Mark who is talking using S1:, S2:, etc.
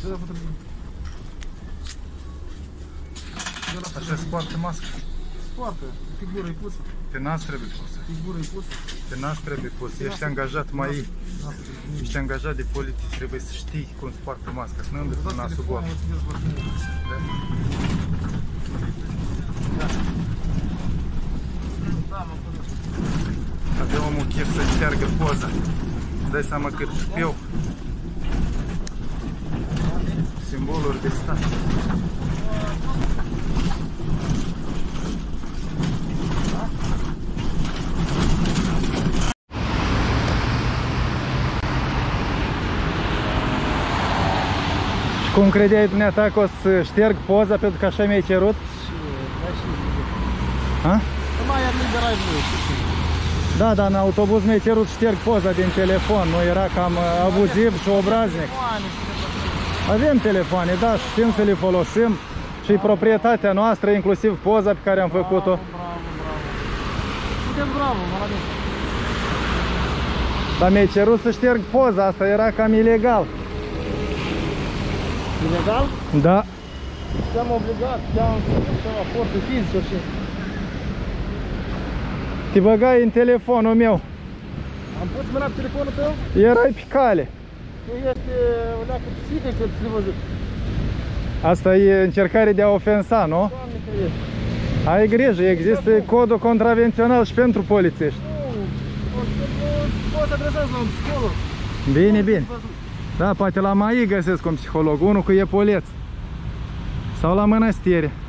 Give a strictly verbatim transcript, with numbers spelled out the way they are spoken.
S1: Așa se poartă mască.
S2: Poartă, figură e pusă.
S1: Pe nas trebuie pusă.
S2: Figură e pusă.
S1: Pe nas trebuie pusă. Ești angajat mai... Ești angajat de poliție, trebuie să știi cum se poartă masca, să nu îmbli cu nasul gol. Avea omul chef să șteargă poza. Dai seama cât șpiu. Simboluri de stat. Cum credeai dumneata că o să șterg poza pentru că așa mi-ai cerut? Ha? Da, dar în autobuz mi-ai cerut șterg poza din telefon, nu era cam abuziv și obraznic. Avem telefoane, da, știm să le folosim și proprietatea noastră, inclusiv poza pe care am făcut-o.
S2: Bravo, bravo, bravo, bravo.
S1: Dar mi-ai cerut să șterg poza, asta era cam ilegal.
S2: Ilegal?
S1: Da.
S2: Te-am obligat, te-am făcut raportul fizic și...
S1: Te băgai în telefonul meu.
S2: Am pus mâna pe telefonul tău?
S1: Erai pe cale.
S2: Este o leacă psihică că ți-l văzut.
S1: Asta e încercare de a ofensa, nu?
S2: Doamne că ești.
S1: Ai grijă, există codul contravențional și pentru polițiști.
S2: Nu, poți să adresați la un psiholog.
S1: Bine, bine. Da, poate la M A I găsesc un psiholog, unul cu epauleț. Sau la Mănăstire.